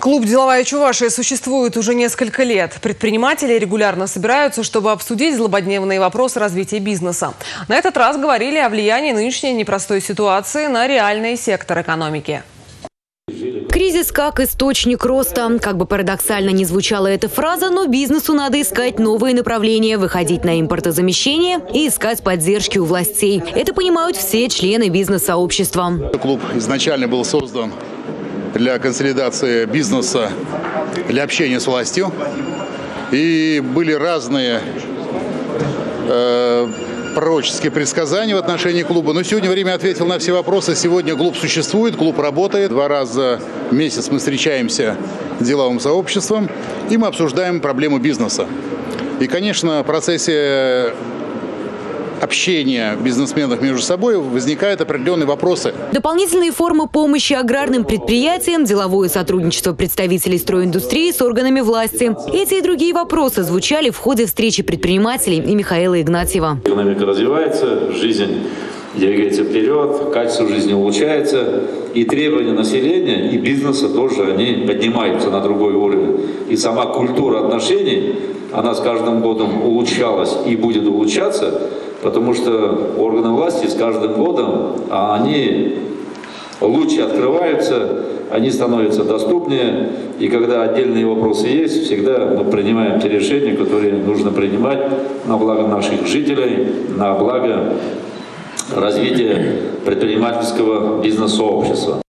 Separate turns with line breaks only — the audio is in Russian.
Клуб «Деловая Чувашия» существует уже несколько лет. Предприниматели регулярно собираются, чтобы обсудить злободневные вопросы развития бизнеса. На этот раз говорили о влиянии нынешней непростой ситуации на реальный сектор экономики.
Кризис как источник роста. Как бы парадоксально ни звучала эта фраза, но бизнесу надо искать новые направления, выходить на импортозамещение и искать поддержки у властей. Это понимают все члены бизнес-сообщества.
Клуб изначально был создан для консолидации бизнеса, для общения с властью. И были разные пророческие предсказания в отношении клуба. Но сегодня время ответил на все вопросы. Сегодня клуб существует, клуб работает. 2 раза в месяц мы встречаемся с деловым сообществом, и мы обсуждаем проблему бизнеса. И, конечно, в процессе общения бизнесменов между собой возникают определенные вопросы.
Дополнительные формы помощи аграрным предприятиям, деловое сотрудничество представителей стройиндустрии с органами власти. Эти и другие вопросы звучали в ходе встречи предпринимателей и Михаила Игнатьева.
Экономика развивается, жизнь двигается вперед, качество жизни улучшается, и требования населения и бизнеса тоже они поднимаются на другой уровень. И сама культура отношений, она с каждым годом улучшалась и будет улучшаться, потому что органы власти с каждым годом они лучше открываются, они становятся доступнее. И когда отдельные вопросы есть, всегда мы принимаем те решения, которые нужно принимать на благо наших жителей, на благо развития предпринимательского бизнес-сообщества.